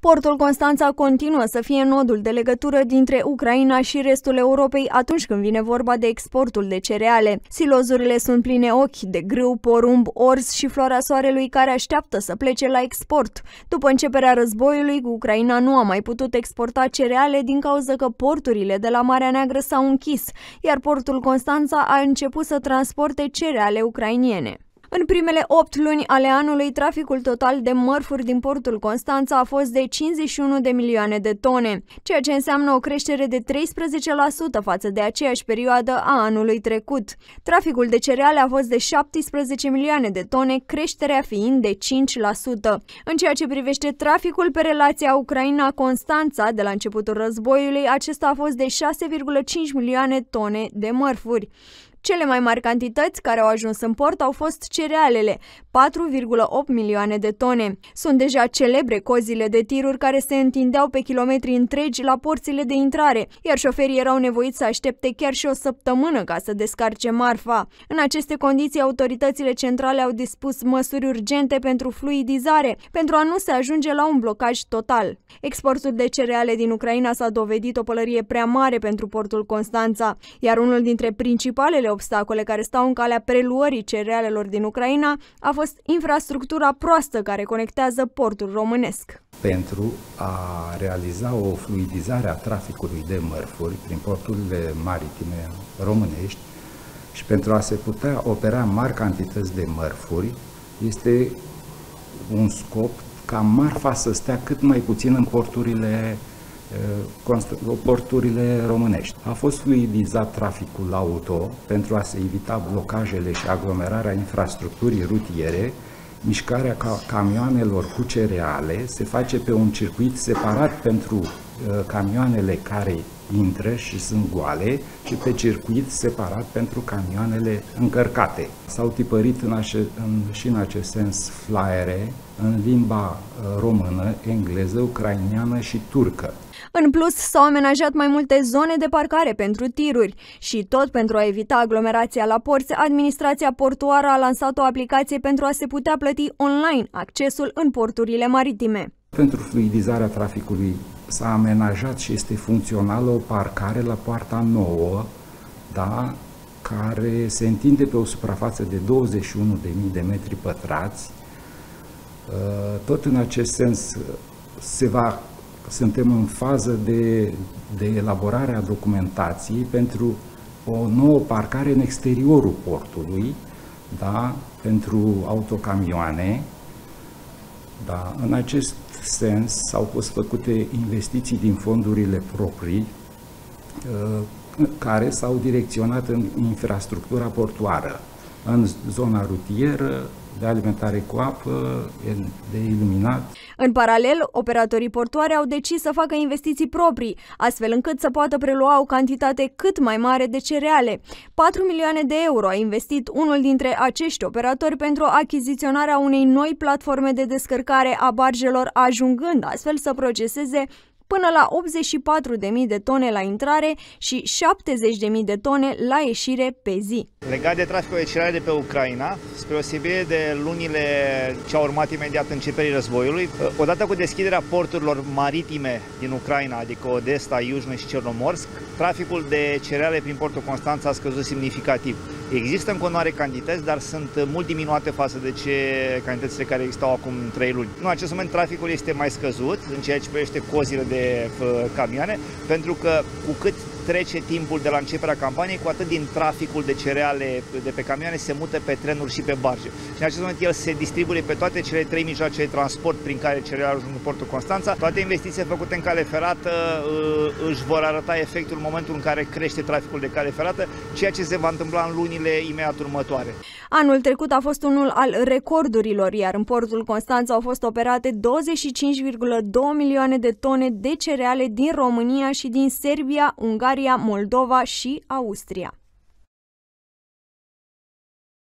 Portul Constanța continuă să fie nodul de legătură dintre Ucraina și restul Europei atunci când vine vorba de exportul de cereale. Silozurile sunt pline ochi de grâu, porumb, orz și floarea soarelui care așteaptă să plece la export. După începerea războiului, Ucraina nu a mai putut exporta cereale din cauza că porturile de la Marea Neagră s-au închis, iar portul Constanța a început să transporte cereale ucrainiene. În primele 8 luni ale anului, traficul total de mărfuri din portul Constanța a fost de 51 de milioane de tone, ceea ce înseamnă o creștere de 13% față de aceeași perioadă a anului trecut. Traficul de cereale a fost de 17 milioane de tone, creșterea fiind de 5%. În ceea ce privește traficul pe relația Ucraina-Constanța, de la începutul războiului, acesta a fost de 6,5 milioane tone de mărfuri. Cele mai mari cantități care au ajuns în port au fost cerealele, 4,8 milioane de tone. Sunt deja celebre cozile de tiruri care se întindeau pe kilometri întregi la porțile de intrare, iar șoferii erau nevoiți să aștepte chiar și o săptămână ca să descarce marfa. În aceste condiții, autoritățile centrale au dispus măsuri urgente pentru fluidizare, pentru a nu se ajunge la un blocaj total. Exportul de cereale din Ucraina s-a dovedit o pălărie prea mare pentru portul Constanța, iar unul dintre principalele obstacole care stau în calea preluării cerealelor din Ucraina a fost infrastructura proastă care conectează portul românesc. Pentru a realiza o fluidizare a traficului de mărfuri prin porturile maritime românești și pentru a se putea opera mari cantități de mărfuri, este un scop ca marfa să stea cât mai puțin în porturile românești. A fost fluidizat traficul auto pentru a se evita blocajele și aglomerarea infrastructurii rutiere. Mișcarea camioanelor cu cereale se face pe un circuit separat pentru camioanele care intră și sunt goale și pe circuit separat pentru camioanele încărcate. S-au tipărit și în acest sens flyere în limba română, engleză, ucraineană și turcă. În plus, s-au amenajat mai multe zone de parcare pentru tiruri și tot pentru a evita aglomerația la porți, administrația portuară a lansat o aplicație pentru a se putea plăti online accesul în porturile maritime. Pentru fluidizarea traficului s-a amenajat și este funcțională o parcare la Poarta Nouă, da, care se întinde pe o suprafață de 21.000 de metri pătrați. Tot în acest sens suntem în fază de elaborare a documentației pentru o nouă parcare în exteriorul portului, da, pentru autocamioane. Da, în acest sens s-au fost făcute investiții din fondurile proprii care s-au direcționat în infrastructura portoară, în zona rutieră, de alimentare cu apă, de iluminat. În paralel, operatorii portoare au decis să facă investiții proprii, astfel încât să poată prelua o cantitate cât mai mare de cereale. 4 milioane de euro a investit unul dintre acești operatori pentru achiziționarea unei noi platforme de descărcare a barjelor, ajungând astfel să proceseze până la 84.000 de tone la intrare și 70.000 de tone la ieșire pe zi. Legat de traficul de cereale de pe Ucraina, spre osebire de lunile ce au urmat imediat începerii războiului, odată cu deschiderea porturilor maritime din Ucraina, adică Odessa, Iujno și Cernomorsk, traficul de cereale prin portul Constanța a scăzut semnificativ. Există în continuare cantități, dar sunt mult diminuate față de cantitățile care existau acum 3 luni. În acest moment traficul este mai scăzut în ceea ce privește cozile de camioane, pentru că cu cât trece timpul de la începerea campaniei, cu atât din traficul de cereale de pe camioane se mută pe trenuri și pe barge. Și în acest moment el se distribuie pe toate cele 3 mijloace de transport prin care cerealele ajung în portul Constanța. Toate investițiile făcute în cale ferată își vor arăta efectul în momentul în care crește traficul de cale ferată, ceea ce se va întâmpla în lunile imediat următoare. Anul trecut a fost unul al recordurilor, iar în portul Constanța au fost operate 25,2 milioane de tone de cereale din România și din Serbia, Ungaria, Moldova și Austria.